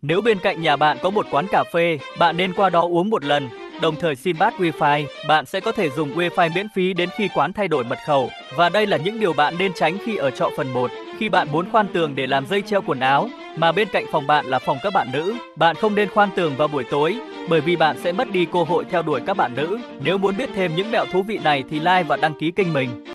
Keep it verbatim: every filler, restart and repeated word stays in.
Nếu bên cạnh nhà bạn có một quán cà phê, bạn nên qua đó uống một lần, đồng thời xin pass Wi-Fi. Bạn sẽ có thể dùng Wi-Fi miễn phí đến khi quán thay đổi mật khẩu. Và đây là những điều bạn nên tránh khi ở trọ phần một. Khi bạn muốn khoan tường để làm dây treo quần áo, mà bên cạnh phòng bạn là phòng các bạn nữ, bạn không nên khoan tường vào buổi tối, bởi vì bạn sẽ mất đi cơ hội theo đuổi các bạn nữ. Nếu muốn biết thêm những mẹo thú vị này thì like và đăng ký kênh mình.